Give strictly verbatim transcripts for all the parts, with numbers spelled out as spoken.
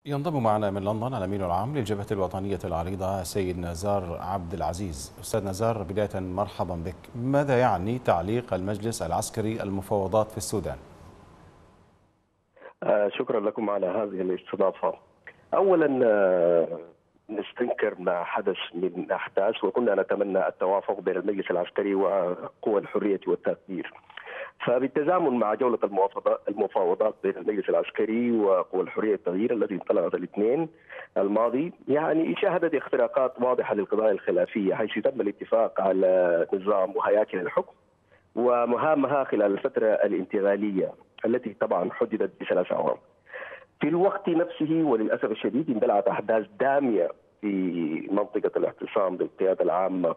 ينضم معنا من لندن الأمين العام للجبهة الوطنية العريضة سيد نزار عبد العزيز. أستاذ نزار، بداية مرحبا بك. ماذا يعني تعليق المجلس العسكري المفاوضات في السودان؟ آه شكرا لكم على هذه الاستضافة. أولا آه نستنكر ما حدث من أحداث، وكنا نتمنى التوافق بين المجلس العسكري وقوى الحرية والتغيير. فبالتزامن مع جولة المفاوضات بين المجلس العسكري وقوى الحرية والتغيير التي انطلقت الاثنين الماضي، يعني شهدت اختراقات واضحة للقضايا الخلافية، حيث تم الاتفاق على نظام وهياكل الحكم ومهامها خلال الفترة الانتقالية التي طبعا حددت بثلاث أعوام. في الوقت نفسه وللأسف الشديد اندلعت أحداث دامية في منطقة الاعتصام بالقيادة العامة،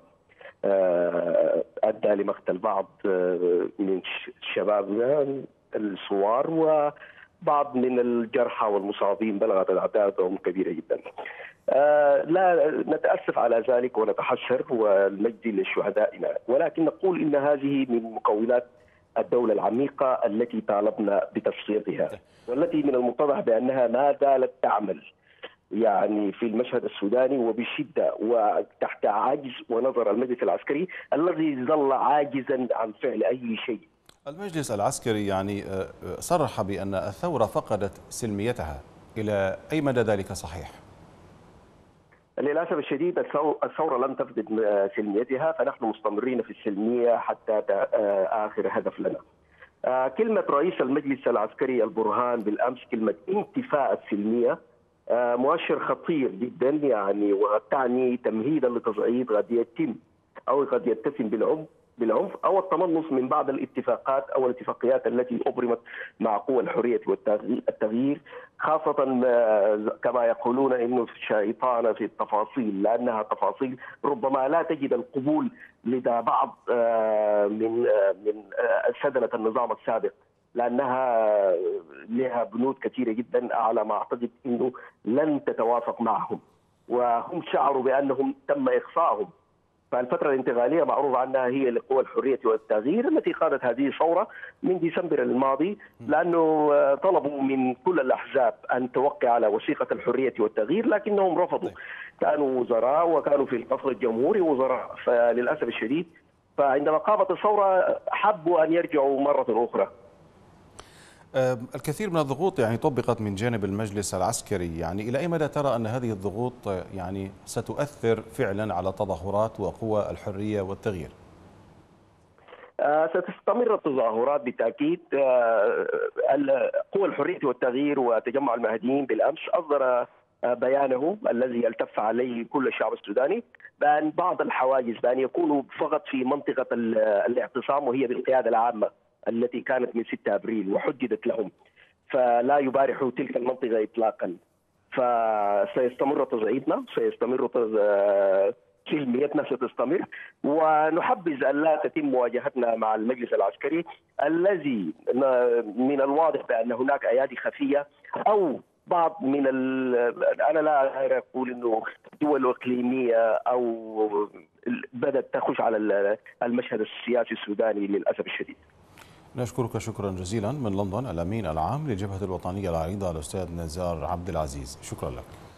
أدى لمقتل بعض من شبابنا الثوار وبعض من الجرحى والمصابين بلغت أعدادهم كبيرة جدا. لا نتأسف على ذلك ونتحسر والمجد لشهدائنا، ولكن نقول إن هذه من مكونات الدولة العميقة التي طالبنا بتصفيتها، والتي من المتضح بأنها ما زالت تعمل يعني في المشهد السوداني وبشدة وتحت عجز ونظر المجلس العسكري الذي ظل عاجزا عن فعل أي شيء. المجلس العسكري يعني صرح بأن الثورة فقدت سلميتها، إلى أي مدى ذلك صحيح؟ للأسف الشديد الثورة لم تفقد سلميتها، فنحن مستمرين في السلمية حتى آخر هدف لنا. كلمة رئيس المجلس العسكري البرهان بالأمس، كلمة انتفاء السلمية، مؤشر خطير جدا، يعني وتعني تمهيدا لتصعيد قد يتم او قد يتسم بالعنف بالعنف او التمنص من بعض الاتفاقات او الاتفاقيات التي ابرمت مع قوى الحريه والتغيير، خاصه كما يقولون انه الشيطان في التفاصيل، لانها تفاصيل ربما لا تجد القبول لدى بعض من من سدنه النظام السابق، لأنها لها بنود كثيرة جدا على ما أعتقد أنه لن تتوافق معهم، وهم شعروا بأنهم تم إخفائهم. فالفترة الانتقالية معروف عنها هي لقوى الحرية والتغيير التي قادت هذه الثورة من ديسمبر الماضي، لأنه طلبوا من كل الأحزاب أن توقع على وثيقة الحرية والتغيير، لكنهم رفضوا. كانوا وزراء وكانوا في القصر الجمهوري وزراء، فللأسف الشديد فعندما قامت الثورة حبوا أن يرجعوا مرة أخرى. الكثير من الضغوط يعني طبقت من جانب المجلس العسكري، يعني إلى أي مدى ترى أن هذه الضغوط يعني ستؤثر فعلا على تظاهرات وقوى الحرية والتغيير؟ ستستمر التظاهرات بالتأكيد. قوى الحرية والتغيير وتجمع المهديين بالأمس أصدر بيانه الذي التف عليه كل الشعب السوداني بأن بعض الحواجز بأن يكونوا فقط في منطقة الاعتصام، وهي بالقيادة العامة التي كانت من ستة أبريل وحددت لهم، فلا يبارحوا تلك المنطقة إطلاقا. فسيستمر تصعيدنا، سيستمر سلميتنا ستستمر، ونحبذ أن لا تتم مواجهتنا مع المجلس العسكري الذي من الواضح بأن هناك أيادي خفية أو بعض من ال... أنا لا أقول أنه دول إقليمية أو بدأت تخش على المشهد السياسي السوداني للأسف الشديد. نشكرك شكرا جزيلا من لندن الأمين العام للجبهة الوطنية العريضة الأستاذ نزار عبد العزيز، شكرا لك.